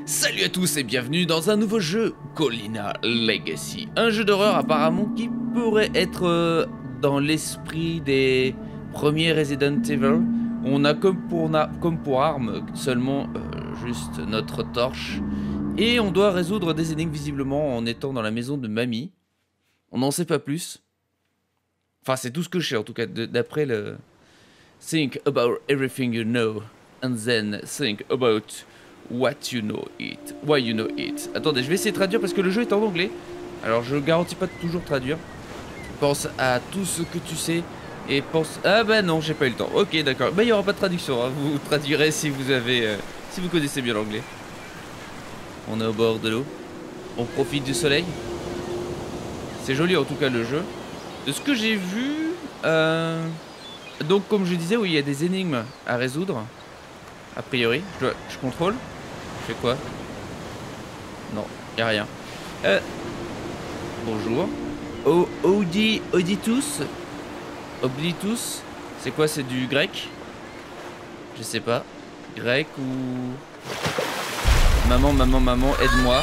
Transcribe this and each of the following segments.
Salut à tous et bienvenue dans un nouveau jeu, Colina Legacy. Un jeu d'horreur apparemment qui pourrait être dans l'esprit des premiers Resident Evil. On a comme pour arme seulement juste notre torche. Et on doit résoudre des énigmes visiblement en étant dans la maison de mamie. On n'en sait pas plus. Enfin c'est tout ce que je sais en tout cas d'après le... Think about everything you know and then think about... What you know it, why you know it. Attendez, je vais essayer de traduire parce que le jeu est en anglais. Alors je garantis pas de toujours traduire. Pense à tout ce que tu sais et pense... Ah bah non, j'ai pas eu le temps. Ok, d'accord. Bah il y aura pas de traduction, hein. Vous traduirez si vous avez... si vous connaissez bien l'anglais. On est au bord de l'eau. On profite du soleil. C'est joli en tout cas le jeu. De ce que j'ai vu... Donc comme je disais, oui, il y a des énigmes à résoudre. A priori, je contrôle. Je fais quoi? Non, y a rien. Bonjour. Auditus. Oblitus. C'est quoi? C'est du grec? Je sais pas. Grec ou... Maman, aide-moi.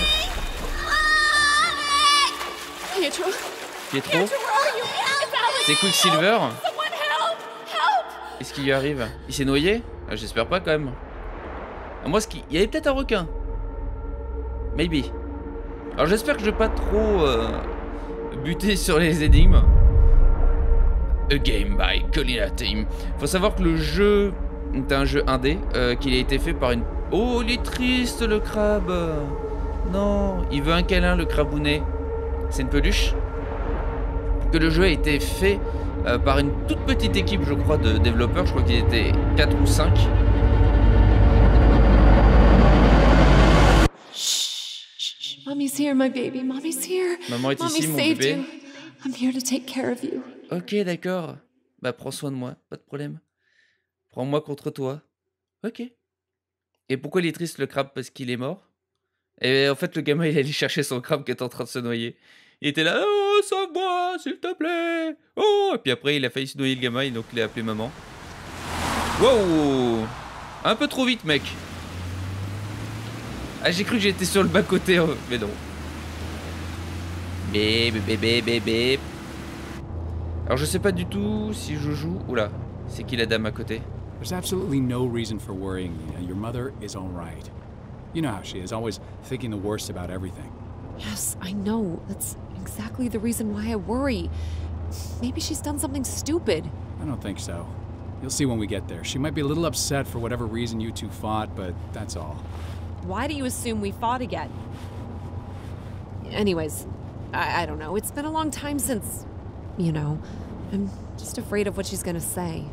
Pietro. C'est Quicksilver. Qu'est-ce qui lui arrive? Il s'est noyé? J'espère pas quand même. Moi, il y avait peut-être un requin. Maybe. Alors j'espère que je vais pas trop buter sur les énigmes. A Game by Colina Team. Faut savoir que le jeu est un jeu indé, qu'il a été fait par une... Oh, il est triste le crabe. Non, il veut un câlin le crabounet. C'est une peluche. Que le jeu a été fait par une toute petite équipe, je crois, de développeurs. Je crois qu'ils étaient 4 ou 5. Mommy's here, my baby. Mommy's here. Maman est ici, mon saved bébé. you. I'm here to take care of you. Ok, d'accord. Bah, prends soin de moi, pas de problème. Prends-moi contre toi. Ok. Et pourquoi il est triste, le crabe? Parce qu'il est mort? Et en fait, le gamin, il allait chercher son crabe qui était en train de se noyer. Il était là, oh, sauve-moi, s'il te plaît. Oh, et puis après, il a failli se noyer, le gamin, et donc il a appelé maman. Wow. Un peu trop vite, mec. Ah, j'ai cru que j'étais sur le bas-côté, mais non. Bébé. Alors, je sais pas du tout si je joue... Oula, c'est qui la dame à côté? There's absolutely no reason for worrying, Nina. Your mother is all right. You know how she is, always thinking the worst about everything. Yes, I know. That's exactly the reason why I worry. Maybe she's done something stupid. I don't think so. You'll see when we get there. She might be a little upset for whatever reason you two fought, but that's all. Why do you assume we fought again? Anyways, I don't know. It's been a long time since, you know. I'm just afraid of what she's gonna say.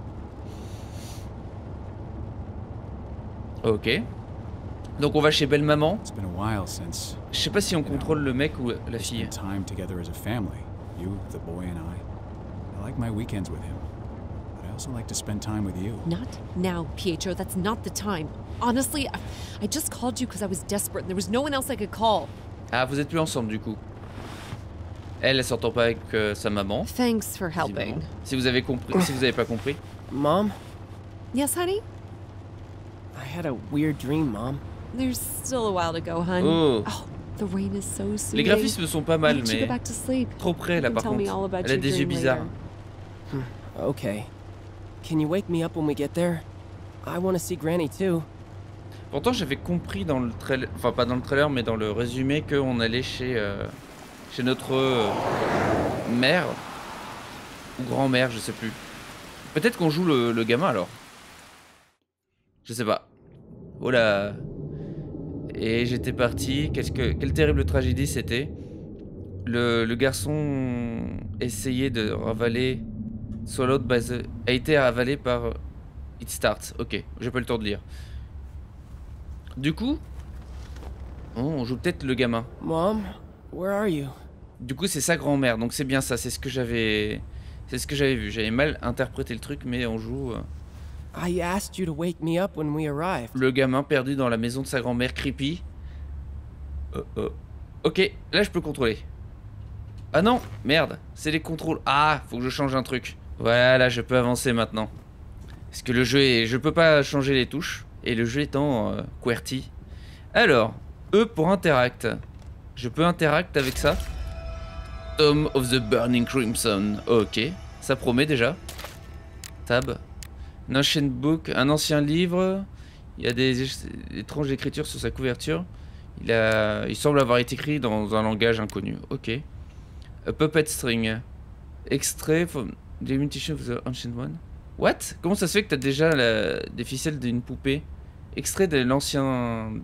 Ok. Donc on va chez belle maman. It's been a while since. Je sais pas si on contrôle le mec ou la fille. Time together as a family. You, the boy, and I like my weekends with him. But I also like to spend time with you. Not now, Pietro. That's not the time. Honestly, I just called you because I was desperate and there was no one else I could call. Ah, vous êtes plus ensemble du coup. Elle s'entend pas avec sa maman. Thanks for helping. Si vous avez compris, si vous avez pas compris. Mom? Yes, honey? I had a weird dream, Mom. There's still a while to go, hun. Oh. The rain is so soothing. Les graphismes sont pas mal, Why don't you mais go back to sleep? trop près là You can par tell me contre. all about Elle a your des yeux dream bizarres. later. Okay. Can you wake me up when we get there? I want to see Granny too. Pourtant j'avais compris dans le trailer, enfin pas dans le trailer mais dans le résumé qu'on allait chez notre mère ou grand-mère, je sais plus. Peut-être qu'on joue le gamin alors. Je sais pas. Oh là. Et j'étais parti. Quelle terrible tragédie c'était. Le garçon essayait de ravaler Swallowed by the... a été ravalé par It Starts. Ok, j'ai pas le temps de lire. Du coup, on joue peut-être le gamin. Mom, where are you? Du coup, c'est sa grand-mère, donc c'est bien ça. C'est ce que j'avais vu. J'avais mal interprété le truc, mais on joue. I asked you to wake me up when we arrived. Le gamin perdu dans la maison de sa grand-mère, creepy. Ok, là je peux contrôler. Ah non, merde, c'est les contrôles. Ah, faut que je change un truc. Voilà, je peux avancer maintenant. Parce que le jeu est... Je peux pas changer les touches. Et le jeu étant QWERTY. Alors, E pour interact. Je peux interact avec ça. Tome of the Burning Crimson. Ok, ça promet déjà. Tab. Un ancient book, un ancien livre. Il y a des étranges écritures sur sa couverture. Il semble avoir été écrit dans un langage inconnu. Ok. A puppet string. Extrait from the imitation of the ancient one. What? Comment ça se fait que t'as déjà des ficelles d'une poupée? Extrait de l'ancien.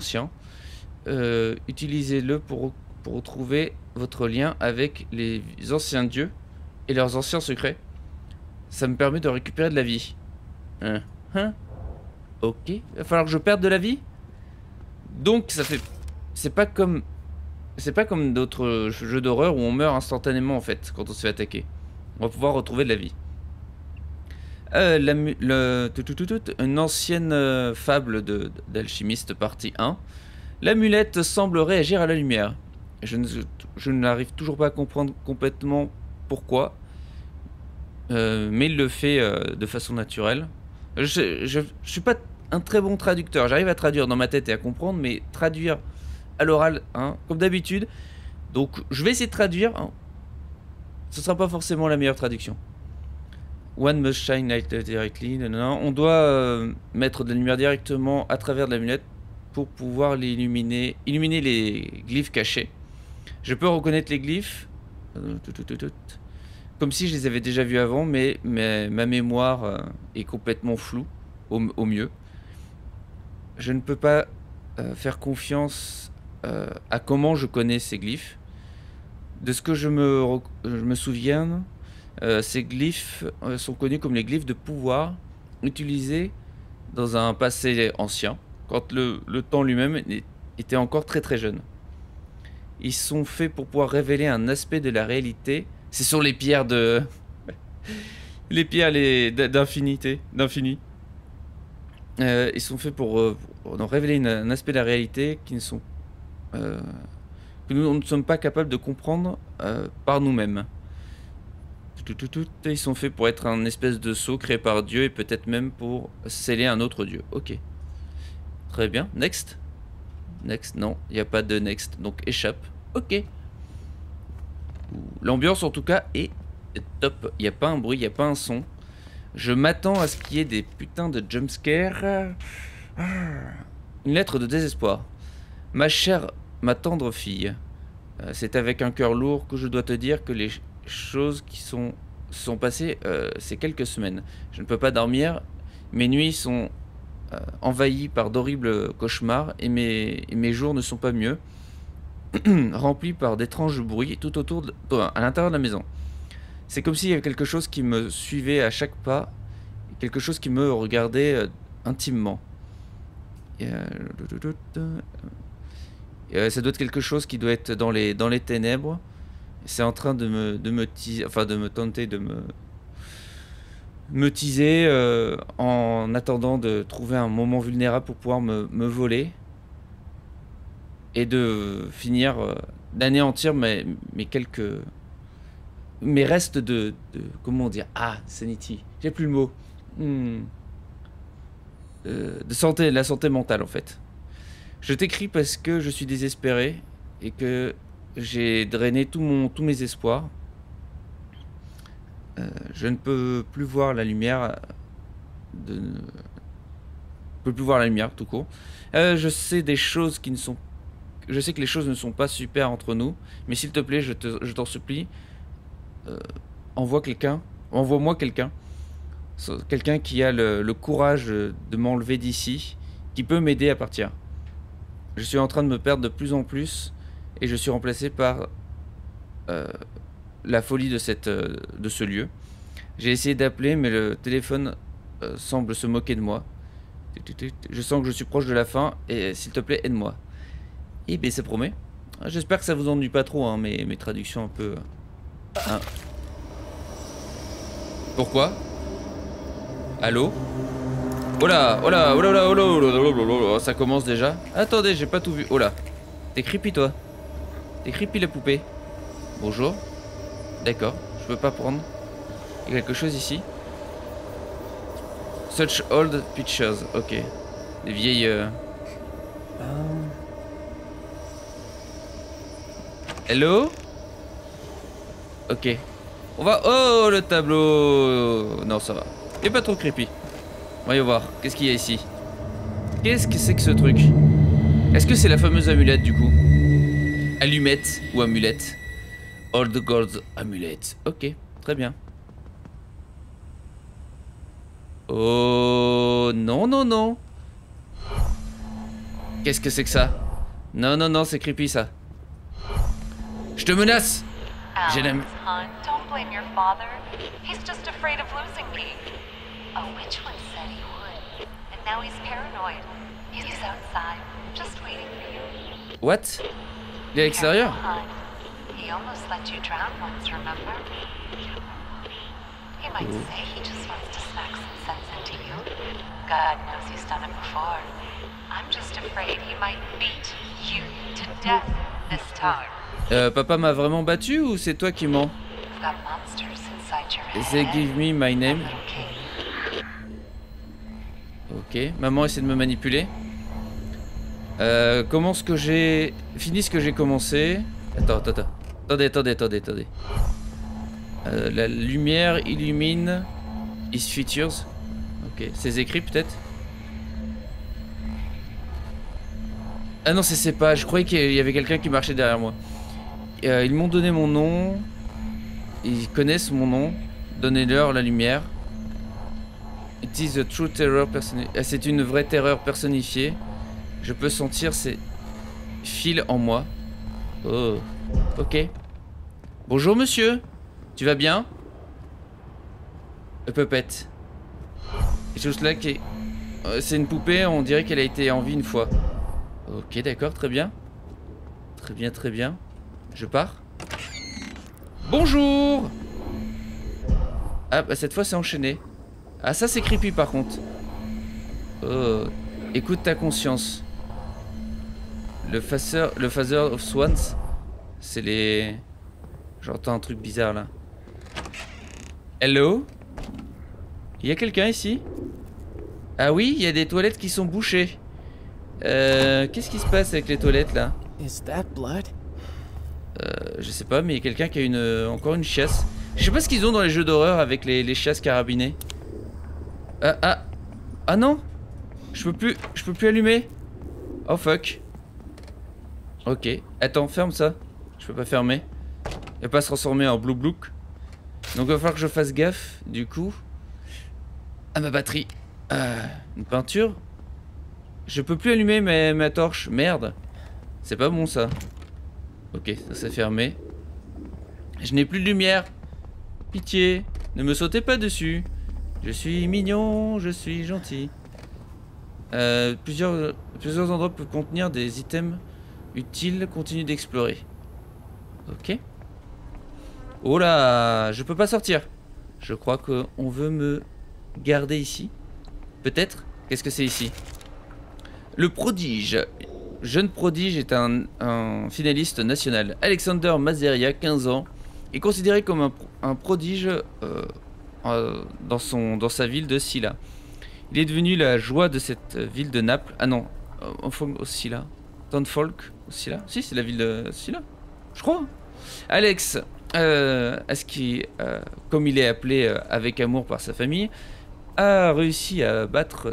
Utilisez-le pour retrouver votre lien avec les anciens dieux et leurs anciens secrets. Ça me permet de récupérer de la vie. Ok. Il va falloir que je perde de la vie? Donc ça fait... C'est pas comme d'autres jeux d'horreur où on meurt instantanément en fait quand on se fait attaquer. On va pouvoir retrouver de la vie. Une ancienne fable d'alchimiste partie 1. L'amulette semble réagir à la lumière. Je n'arrive toujours pas à comprendre complètement pourquoi. Mais il le fait de façon naturelle. Je suis pas un très bon traducteur. J'arrive à traduire dans ma tête et à comprendre, mais traduire à l'oral, hein, comme d'habitude. Donc je vais essayer de traduire. Hein. Ce sera pas forcément la meilleure traduction. One must shine light directly. Non. On doit mettre de la lumière directement à travers de l'amulette pour pouvoir illuminer les glyphes cachés. Je peux reconnaître les glyphes comme si je les avais déjà vus avant, mais ma mémoire est complètement floue au mieux. Je ne peux pas faire confiance à comment je connais ces glyphes. De ce que je me souviens, ces glyphes sont connus comme les glyphes de pouvoir, utilisés dans un passé ancien, quand le temps lui-même était encore très très jeune. Ils sont faits pour pouvoir révéler un aspect de la réalité. Ce sont les pierres de... les pierres d'infini. Ils sont faits pour révéler un aspect de la réalité qui ne sont... que nous ne sommes pas capables de comprendre par nous-mêmes. Ils sont faits pour être un espèce de sceau créé par Dieu et peut-être même pour sceller un autre Dieu. Ok. Très bien. Next. Next, non, il n'y a pas de next. Donc échappe. Ok. L'ambiance en tout cas est top. Il n'y a pas un bruit, il n'y a pas un son. Je m'attends à ce qu'il y ait des putains de jumpscares. Une lettre de désespoir. Ma chère, ma tendre fille. C'est avec un cœur lourd que je dois te dire que les choses qui sont passées ces quelques semaines. Je ne peux pas dormir. Mes nuits sont envahies par d'horribles cauchemars et mes jours ne sont pas mieux. Remplis par d'étranges bruits tout autour à l'intérieur de la maison. C'est comme s'il y avait quelque chose qui me suivait à chaque pas, quelque chose qui me regardait intimement. Ça doit être quelque chose qui doit être dans les ténèbres. C'est en train de me tenter de me teaser en attendant de trouver un moment vulnérable pour pouvoir me voler et de finir d'anéantir mes restes de comment dire, sanity, j'ai plus le mot, de santé, la santé mentale en fait. Je t'écris parce que je suis désespéré et que j'ai drainé tous mes espoirs. Je ne peux plus voir la lumière tout court. Je sais que les choses ne sont pas super entre nous, mais s'il te plaît, je t'en supplie, envoie-moi quelqu'un qui a le courage de m'enlever d'ici, qui peut m'aider à partir. Je suis en train de me perdre de plus en plus et je suis remplacé par la folie de ce lieu. J'ai essayé d'appeler, mais le téléphone semble se moquer de moi. Je sens que je suis proche de la fin et s'il te plaît, aide-moi. Eh bien, ça promet. J'espère que ça vous ennuie pas trop, hein, mes traductions un peu... Hein. Pourquoi? Allô? Oh là, oh là, oh là, oh là, oh là, oh là, oh là, oh là, ça commence déjà. Attendez, j'ai pas tout vu. Oh là. T'es creepy, toi. T'es creepy, la poupée. Bonjour. D'accord, je peux pas prendre. Il y a quelque chose ici. Such old pictures. Ok. Des vieilles... Hello? Ok. On va... Oh, le tableau. Non, ça va. Il est pas trop creepy. Voyons voir. Qu'est-ce qu'il y a ici? Qu'est-ce que c'est que ce truc? Est-ce que c'est la fameuse amulette du coup? Allumette ou amulette? All the gods amulette. Ok, très bien. Oh non, non, non. Qu'est-ce que c'est que ça? Non, non, non, c'est creepy ça. Je te menace. J'ai la... Hon, don't blame your father. He's just afraid of losing me. A witch once said he would, and now he's paranoid. He's outside, just waiting for you. What? Il est à l'extérieur? Hon, he almost let you drown once, remember? He might say he just wants to smack some sense into you. God knows he's done it before. I'm just afraid he might beat you to death this time. Papa m'a vraiment battu ou c'est toi qui mens? You've got monsters inside your head. They give me my name. Okay. Ok, maman essaie de me manipuler. Comment ce que j'ai... Fini ce que j'ai commencé. Attendez. La lumière illumine his features. Ok, ses écrits peut-être. Ah non, c'est ses pages. Je croyais qu'il y avait quelqu'un qui marchait derrière moi. Ils m'ont donné mon nom. Ils connaissent mon nom. Donnez-leur la lumière. It is a true terror personnifiée. C'est une vraie terreur personnifiée. Je peux sentir ces fils en moi. Oh, ok. Bonjour monsieur. Tu vas bien? Puppet. Quelque chose là qui est... C'est une poupée, on dirait qu'elle a été en vie une fois. Ok, d'accord, très bien. Très bien. Je pars. Bonjour. Ah, bah cette fois c'est enchaîné. Ah, ça c'est creepy par contre. Oh, écoute ta conscience. Le Father of Swans. C'est les... J'entends un truc bizarre là. Hello? Il y a quelqu'un ici? Ah oui, il y a des toilettes qui sont bouchées. Qu'est-ce qui se passe avec les toilettes là? Is that blood? Je sais pas, mais il y a quelqu'un qui a encore une chiasse. Je sais pas ce qu'ils ont dans les jeux d'horreur avec les chasses carabinées. Ah non! Je peux plus allumer. Oh fuck. Ok, attends, ferme ça. Je peux pas fermer. Il va pas se transformer en blue blouk. Donc il va falloir que je fasse gaffe, du coup. À ma batterie. Une peinture. Je peux plus allumer ma torche. Merde. C'est pas bon ça. Ok, ça s'est fermé. Je n'ai plus de lumière. Pitié, ne me sautez pas dessus. Je suis mignon, je suis gentil. Plusieurs endroits peuvent contenir des items utiles. Continue d'explorer. Ok. Oh là, je peux pas sortir. Je crois qu'on veut me garder ici. Peut-être. Qu'est-ce que c'est ici? Le prodige. Jeune prodige est un finaliste national. Alexander Mazeria, 15 ans, est considéré comme un prodige dans sa ville de Silla. Il est devenu la joie de cette ville de Naples. Ah non, au Silla. Townfolk au Silla. Si, c'est la ville de Silla, je crois. Alex, comme il est appelé avec amour par sa famille, a réussi à battre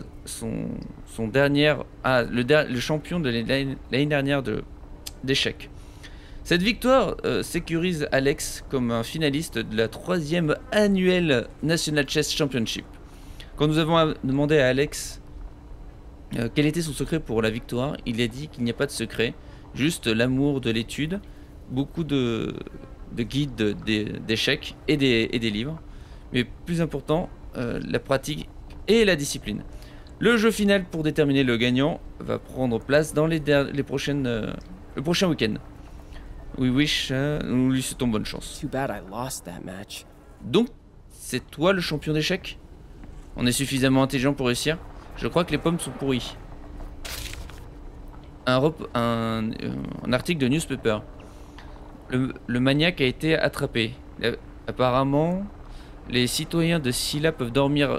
le champion de l'année dernière d'échecs. Cette victoire sécurise Alex comme un finaliste de la 3e annuelle National Chess Championship. Quand nous avons demandé à Alex quel était son secret pour la victoire, il a dit qu'il n'y a pas de secret, juste l'amour de l'étude, beaucoup de guides d'échecs et des livres, mais plus important, la pratique et la discipline. Le jeu final pour déterminer le gagnant va prendre place dans le prochain week-end. We wish, nous lui souhaitons bonne chance. Too bad I lost that match. Donc, c'est toi le champion d'échecs? On est suffisamment intelligent pour réussir? Je crois que les pommes sont pourries. Un article de newspaper. Le maniaque a été attrapé. Apparemment, les citoyens de Silla peuvent dormir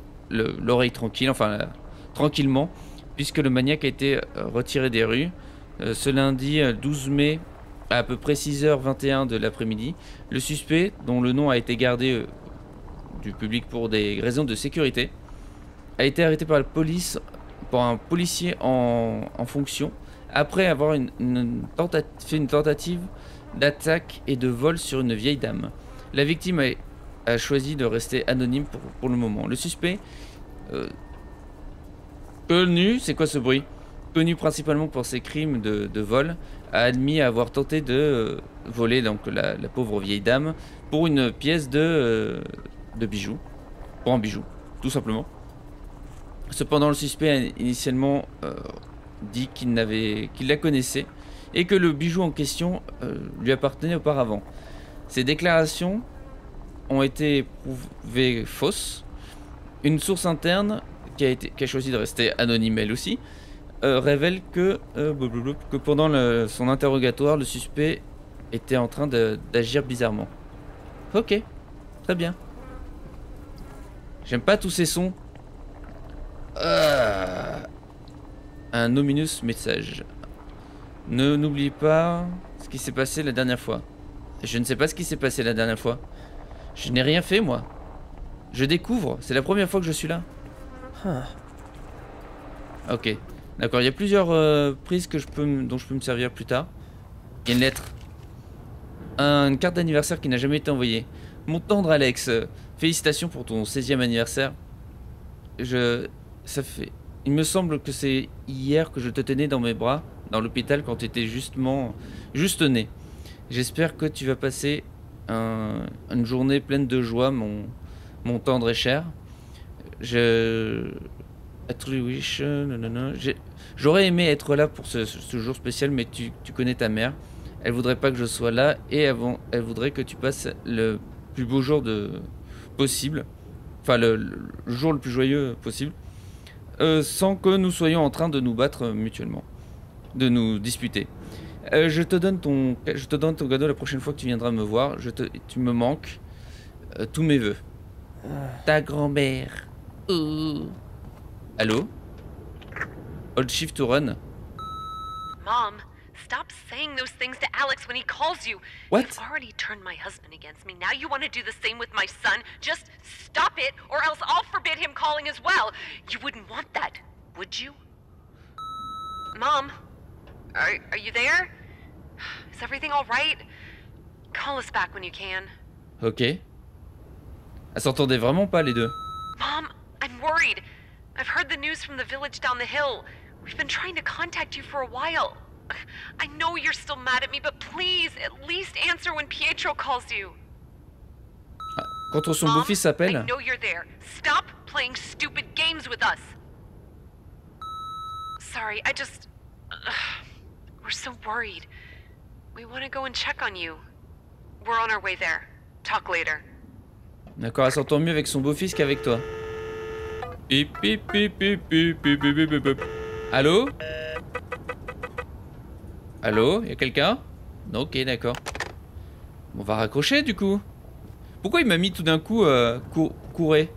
l'oreille tranquille, tranquillement, puisque le maniaque a été retiré des rues. Ce lundi 12 mai, à peu près 6h21 de l'après-midi, le suspect, dont le nom a été gardé du public pour des raisons de sécurité, a été arrêté par la police, par un policier en fonction, après avoir fait une tentative d'attaque et de vol sur une vieille dame. La victime a choisi de rester anonyme pour le moment. Le suspect, connu, c'est quoi ce bruit? Connu principalement pour ses crimes de vol, a admis avoir tenté de voler donc la pauvre vieille dame pour une pièce de bijoux, pour un bijou, tout simplement. Cependant, le suspect a initialement dit qu'il la connaissait et que le bijou en question lui appartenait auparavant. Ces déclarations ont été prouvées fausses. Une source interne qui a choisi de rester anonyme elle aussi révèle que pendant son interrogatoire, le suspect était en train d'agir bizarrement. Ok, très bien. J'aime pas tous ces sons. Un ominous message. N'oublie pas ce qui s'est passé la dernière fois. Je ne sais pas ce qui s'est passé la dernière fois. Je n'ai rien fait, moi. Je découvre. C'est la première fois que je suis là. Ok. D'accord, il y a plusieurs prises dont je peux me servir plus tard. Il y a une lettre. Une carte d'anniversaire qui n'a jamais été envoyée. Mon tendre Alex, félicitations pour ton 16e anniversaire. Il me semble que c'est hier que je te tenais dans mes bras, dans l'hôpital, quand tu étais juste né. J'espère que tu vas passer une journée pleine de joie, mon tendre et cher. I truly wish... J'aurais aimé être là pour ce jour spécial, mais tu connais ta mère. Elle voudrait pas que je sois là, et elle voudrait que tu passes le plus beau jour possible. Enfin, le jour le plus joyeux possible. Sans que nous soyons en train de nous battre mutuellement. De nous disputer. Je te donne ton cadeau la prochaine fois que tu viendras me voir. Tu me manques. Tous mes vœux. Ta grand-mère. Allô? Hold shift to run. Mom, stop saying those things to Alex when he calls you. What? You've already turned my husband against me. Now you want to do the same with my son? Just stop it, or else I'll forbid him calling as well. You wouldn't want that, would you? Mom, are you there? Is everything all right? Call us back when you can. Ok. Elles s'entendaient vraiment pas les deux. Mom, I'm worried. I've heard the news from the village down the hill. We've been trying to contact you for a while. I know you're still mad at me, but please, at least answer when Pietro calls you. Quand son Mom, beau-fils s'appelle. I know you're there. Stop playing stupid games with us. Sorry, we're so worried. We want to go and check on you. We're on our way there. Talk later. D'accord, elle s'entend mieux avec son beau-fils qu'avec toi. Pip, pip, pip, pip, pip, pip, pip, pip, pip. Allô? Allô? Y'a quelqu'un? Non, ok, d'accord. On va raccrocher du coup. Pourquoi il m'a mis tout d'un coup courer?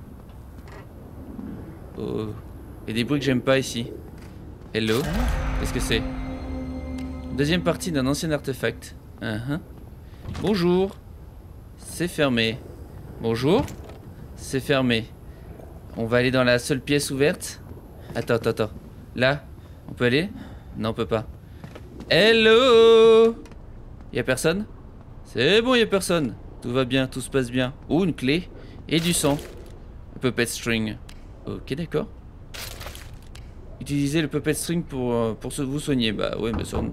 Oh. Il y a des bruits que j'aime pas ici. Hello? Qu'est-ce que c'est? Deuxième partie d'un ancien artefact. Bonjour. C'est fermé. Bonjour. C'est fermé. On va aller dans la seule pièce ouverte. Attends. Là, on peut aller? Non, on peut pas. Hello? Y'a personne? C'est bon, y'a personne. Tout va bien, tout se passe bien. Oh, une clé. Et du sang. Le puppet string. Ok, d'accord. Utilisez le puppet string pour vous soigner. Bah ouais, mais ça...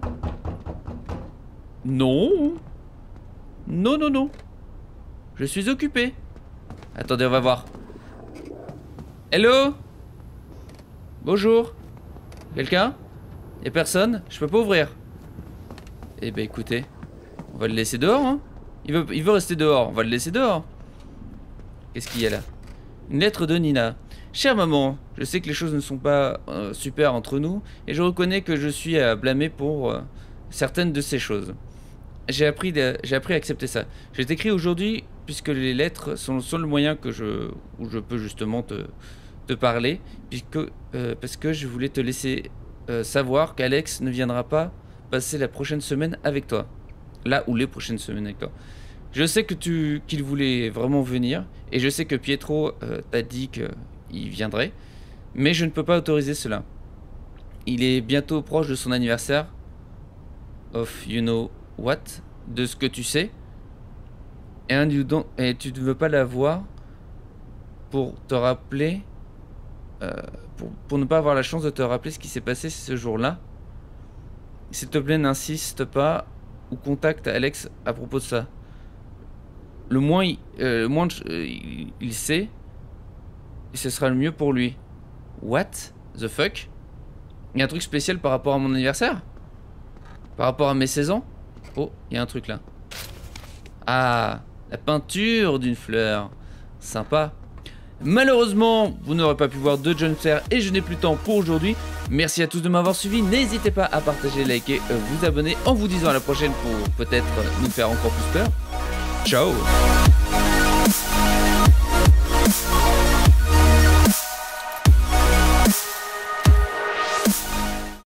Non. Non. Je suis occupé. Attendez, on va voir. Hello? Bonjour? Quelqu'un? Y'a personne? Je peux pas ouvrir. Eh ben écoutez, on va le laisser dehors, hein? Il veut rester dehors, on va le laisser dehors. Qu'est-ce qu'il y a là? Une lettre de Nina. Chère maman, je sais que les choses ne sont pas super entre nous, et je reconnais que je suis à blâmer pour certaines de ces choses. J'ai appris à accepter ça. Je t'écris aujourd'hui puisque les lettres sont le seul moyen où je peux justement te parler, parce que je voulais te laisser savoir qu'Alex ne viendra pas passer la prochaine semaine avec toi. Là ou les prochaines semaines avec toi. Je sais que qu'il voulait vraiment venir. Et je sais que Pietro t'a dit qu'il viendrait. Mais je ne peux pas autoriser cela. Il est bientôt proche de son anniversaire. Of you know what? De ce que tu sais. Et tu ne veux pas la voir pour te rappeler... pour ne pas avoir la chance de te rappeler ce qui s'est passé ce jour-là. S'il te plaît, n'insiste pas ou contacte Alex à propos de ça. Le moins il sait, et ce sera le mieux pour lui. What the fuck? Il y a un truc spécial par rapport à mon anniversaire? Par rapport à mes 16 ans? Oh, il y a un truc là. Ah, la peinture d'une fleur. Sympa. Malheureusement, vous n'aurez pas pu voir de jumpscare et je n'ai plus le temps pour aujourd'hui. Merci à tous de m'avoir suivi. N'hésitez pas à partager, liker, vous abonner en vous disant à la prochaine pour peut-être nous faire encore plus peur. Ciao.